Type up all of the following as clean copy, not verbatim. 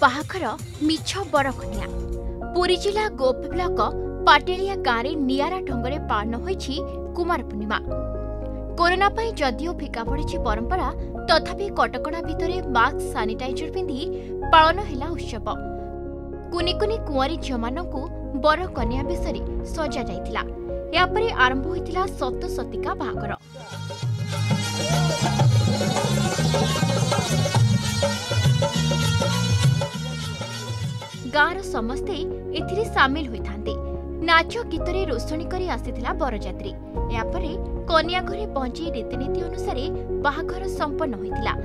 बाहाघर मिछ बरकनिया पुरी जिला गोप ब्लॉक पाटेलिया गाँव में नियारा ढंगे पालन होईछि कुमार पूर्णिमा। कोरोना पाई जदिओ फिका पड़ी परंपरा तथापि कटकणा भितरे मास्क सानिटाइजर पिंधि पालन हैला उत्सव। कुनी कुनी कुंवारी झीलमानंकु बर कन्या बेशरे सजा जाइतिला। या परे आरंभ होइतिला सत सतिका बाहाघर। गाँवर समस्ते एथिरे सामिल होइथांते। नाच गीतरे रोषणी करी आसीथिला बरजात्री। या परे कन्या घरे पहुंची रीतिनीति अनुसार बाहाघर संपन्न होइतिला।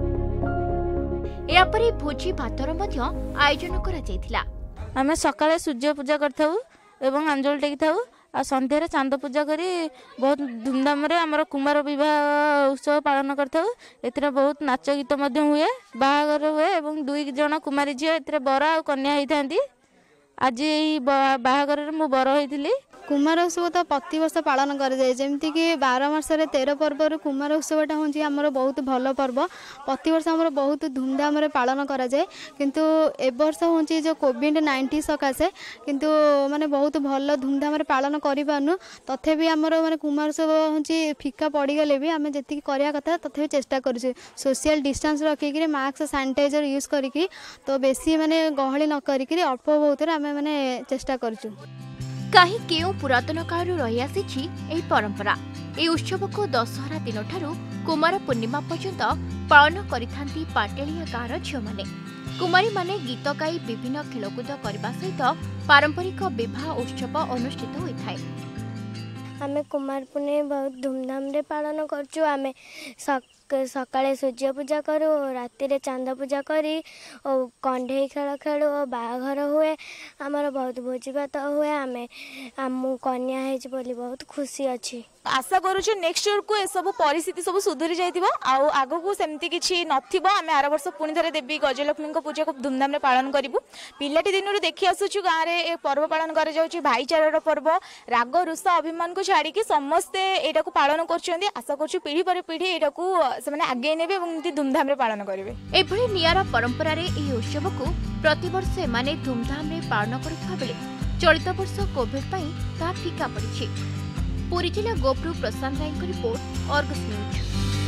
या परे भोजी भातर मध्य आयोजन करा जाइतिला। आमे सकाळे सूर्य पूजा करथाउ एवं अंजल टेकिथाउ आ संध्यारे चांद पूजा करी बहुत धूमधाम रे हमर कुमार विवाह उत्सव पालन करथाउ। एथिरे बहुत नाच गीत मध्य हुए, बाहाघर हुए एवं दुई जण कुमारी झियो एथिरे बर आ कन्या होइथांती। आज एई बाहाघर मु बर होइथिली। कुमार उत्सव तो प्रति वर्ष पालन कर जाए जमती कि 12 मासरे 13 पर्व कुमार उत्सवटा हूँ आमर बहुत भल पर्व। प्रति वर्ष आमर बहुत धूमधाम पालन करा जाए किंतु ए वर्ष हूँ जो कोविड-19 सकाशे किंतु माने बहुत भल धूमधाम पालन करूँ। तथेबी आमर माने कुमार उत्सव हूँ फिका पड़गले भी आम जी करवा कथा तथे चेष्टा करुँ सोशल डिस्टेंस रखिक मास्क सानिटाइजर यूज करी तो बेसी माने गहली न करी अल्प बहुत आम माने चेष्टा करूँ। कहीं केउ पुरातन काल रही आसी एही परंपरा। ए उत्सव को दशहरा दिन ठारू कुमार पूर्णिमा पर्यंत पालन करिथांती पाटेलिया गाँवर झीलमाने। कुमारी माने गीत गाई विभिन्न खेलकूद करने सहित पारंपरिक विवाह उत्सव अनुष्ठित होइथाय। आमे कुमार पूर्णिमा बहुत धूमधाम रे पालन करछु। आमे सकाळे सूर्य पूजा करू, राति रे चांद पूजा करी और कंढे खेल खेलु और बाहाघर हुए। आमर बहुत भोजी भात हुए। आमे आमु कन्या हेज बोली बहुत खुशी अछि। आशा करूछु नेक्स्ट ईयर को ए सब परिस्थिति सब सुधरी जाइतिबो आ आगो को सेमती किछि नथिबो। आमे आर वर्ष पुणी थरे देवी गजलक्ष्मी को पूजा को धूमधाम रे पालन करिवु। पिलाटी दिनरु देखि आसुछु गाँ रे ए पर्व पालन कर जाउछि भाईचारार पर्व। राग रुषा अभिमान को छाड़ी कि समस्ते एटा को पालन करछन्ती। आशा करछु पीढ़ी पर पीढ़ी एटा को से माने आगे नेबे एवं धूमधाम रे पालन करिवे। एभली नियारा परंपरा रे एही उत्सव को प्रति वर्ष एमाने धूमधाम रे पालन करुवा बेले चलित वर्ष कोविड पई ता फिका पड़िछि। पुरी जिला गोपरू Prashant Ray report, Argus news.